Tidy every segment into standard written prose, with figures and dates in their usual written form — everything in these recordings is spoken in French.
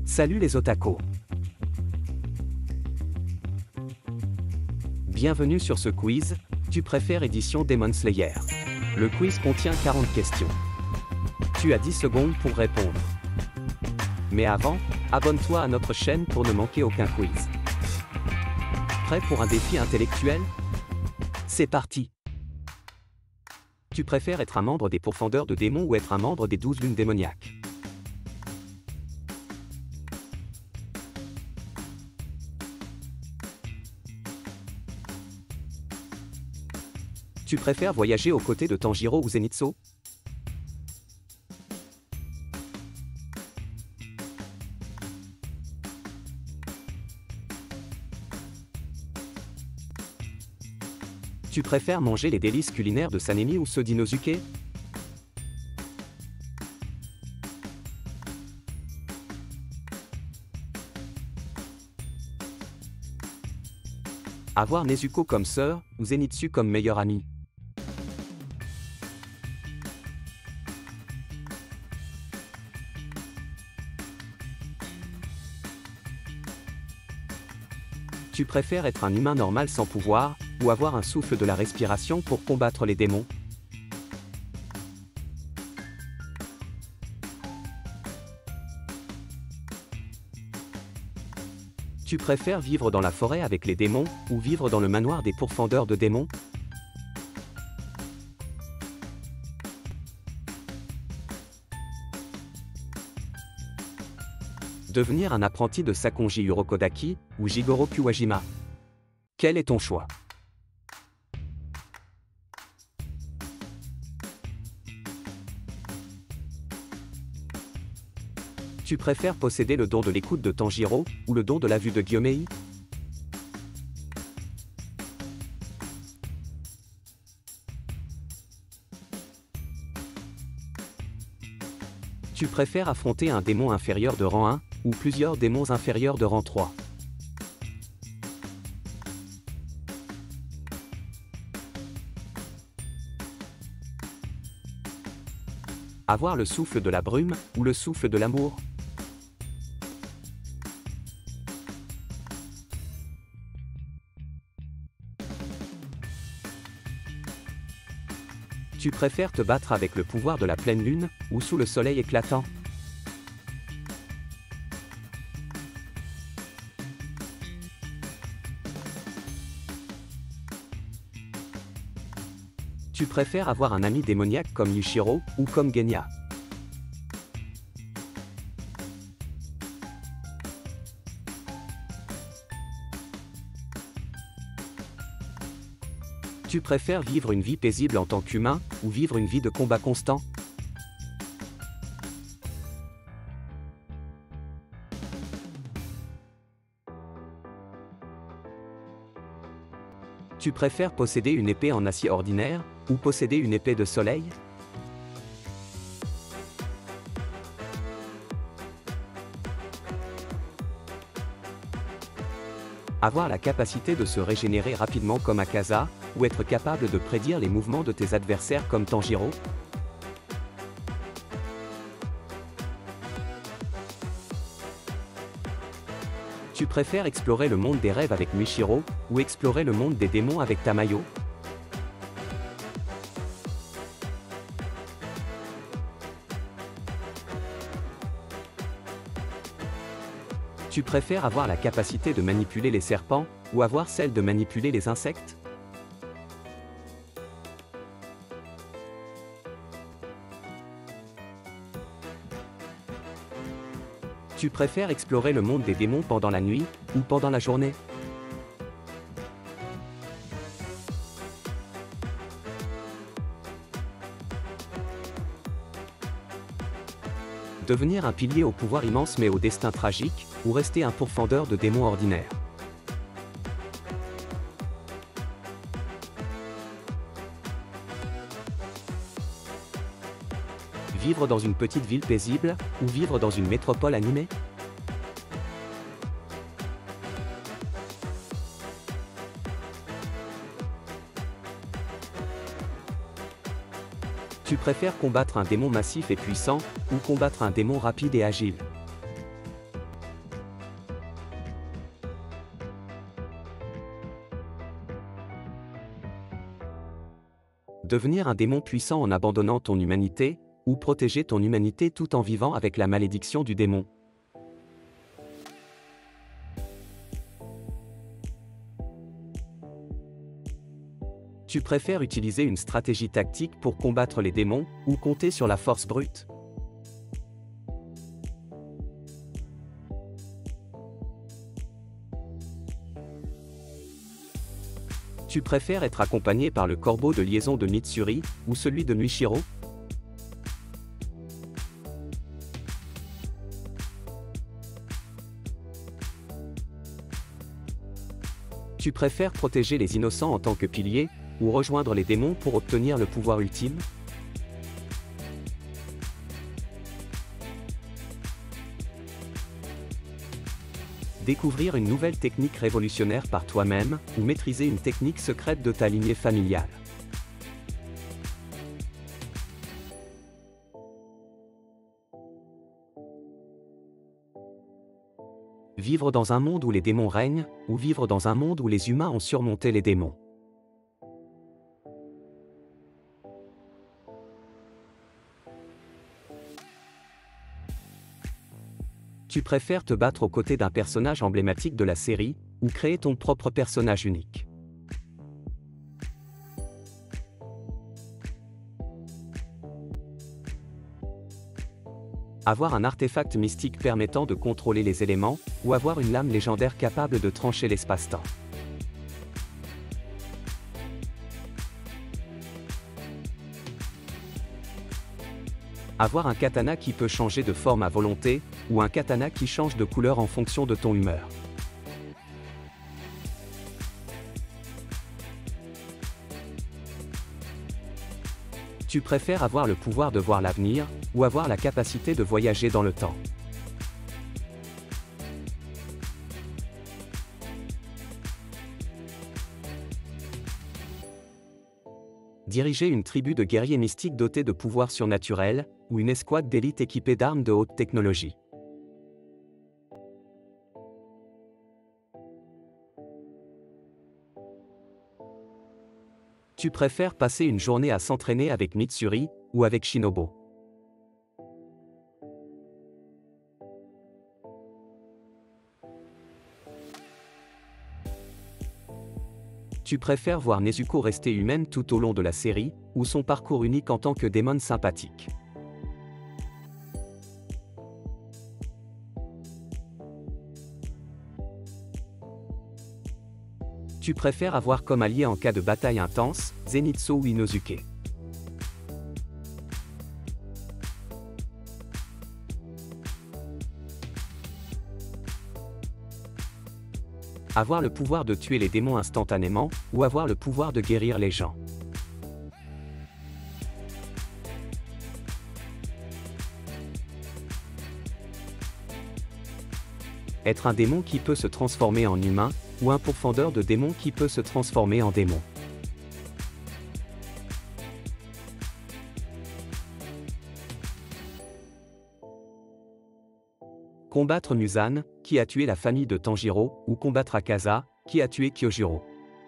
Salut les otakos. Bienvenue sur ce quiz, tu préfères édition Demon Slayer. Le quiz contient 40 questions. Tu as 10 secondes pour répondre. Mais avant, abonne-toi à notre chaîne pour ne manquer aucun quiz. Prêt pour un défi intellectuel? C'est parti! Tu préfères être un membre des pourfendeurs de démons ou être un membre des 12 lunes démoniaques? Tu préfères voyager aux côtés de Tanjiro ou Zenitsu? Tu préfères manger les délices culinaires de Sanemi ou ceux d'Inosuke? Avoir Nezuko comme sœur ou Zenitsu comme meilleur ami? Tu préfères être un humain normal sans pouvoir, ou avoir un souffle de la respiration pour combattre les démons? Tu préfères vivre dans la forêt avec les démons, ou vivre dans le manoir des pourfendeurs de démons? Devenir un apprenti de Sakonji Urokodaki, ou Jigoro Kuwajima? Quel est ton choix? Tu préfères posséder le don de l'écoute de Tanjiro, ou le don de la vue de Gyomei? Tu préfères affronter un démon inférieur de rang 1, ou plusieurs démons inférieurs de rang 3? Avoir le souffle de la brume, ou le souffle de l'amour? Tu préfères te battre avec le pouvoir de la pleine lune, ou sous le soleil éclatant? Tu préfères avoir un ami démoniaque comme Yushiro, ou comme Genya? Tu préfères vivre une vie paisible en tant qu'humain, ou vivre une vie de combat constant? Tu préfères posséder une épée en acier ordinaire, ou posséder une épée de soleil? Avoir la capacité de se régénérer rapidement comme Akaza, ou être capable de prédire les mouvements de tes adversaires comme Tanjiro? Tu préfères explorer le monde des rêves avec Michiro, ou explorer le monde des démons avec Tamayo? Tu préfères avoir la capacité de manipuler les serpents, ou avoir celle de manipuler les insectes? Tu préfères explorer le monde des démons pendant la nuit, ou pendant la journée? Devenir un pilier au pouvoir immense mais au destin tragique, ou rester un pourfendeur de démons ordinaires? Vivre dans une petite ville paisible, ou vivre dans une métropole animée? Tu préfères combattre un démon massif et puissant, ou combattre un démon rapide et agile? Devenir un démon puissant en abandonnant ton humanité, ou protéger ton humanité tout en vivant avec la malédiction du démon. Tu préfères utiliser une stratégie tactique pour combattre les démons, ou compter sur la force brute? Tu préfères être accompagné par le corbeau de liaison de Mitsuri, ou celui de Nuishiro? Tu préfères protéger les innocents en tant que pilier, ou rejoindre les démons pour obtenir le pouvoir ultime? Découvrir une nouvelle technique révolutionnaire par toi-même, ou maîtriser une technique secrète de ta lignée familiale. Vivre dans un monde où les démons règnent, ou vivre dans un monde où les humains ont surmonté les démons. Tu préfères te battre aux côtés d'un personnage emblématique de la série, ou créer ton propre personnage unique? Avoir un artefact mystique permettant de contrôler les éléments, ou avoir une lame légendaire capable de trancher l'espace-temps. Avoir un katana qui peut changer de forme à volonté, ou un katana qui change de couleur en fonction de ton humeur. Tu préfères avoir le pouvoir de voir l'avenir, ou avoir la capacité de voyager dans le temps? Diriger une tribu de guerriers mystiques dotés de pouvoirs surnaturels, ou une escouade d'élite équipée d'armes de haute technologie. Tu préfères passer une journée à s'entraîner avec Mitsuri, ou avec Shinobu? Tu préfères voir Nezuko rester humaine tout au long de la série, ou son parcours unique en tant que démon sympathique? Tu préfères avoir comme allié en cas de bataille intense, Zenitsu ou Inosuke? Avoir le pouvoir de tuer les démons instantanément, ou avoir le pouvoir de guérir les gens? Être un démon qui peut se transformer en humain, ou un pourfendeur de démons qui peut se transformer en démon? Combattre Muzan, qui a tué la famille de Tanjiro, ou combattre Akaza, qui a tué Kyojuro?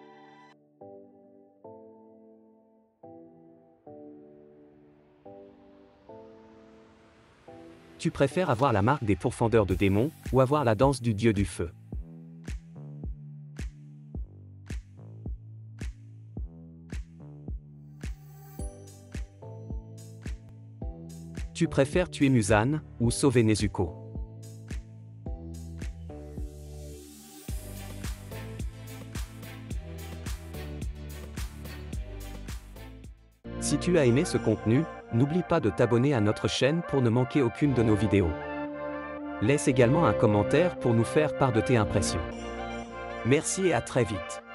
Tu préfères avoir la marque des pourfendeurs de démons, ou avoir la danse du dieu du feu? Tu préfères tuer Muzan, ou sauver Nezuko? Si tu as aimé ce contenu, n'oublie pas de t'abonner à notre chaîne pour ne manquer aucune de nos vidéos. Laisse également un commentaire pour nous faire part de tes impressions. Merci et à très vite.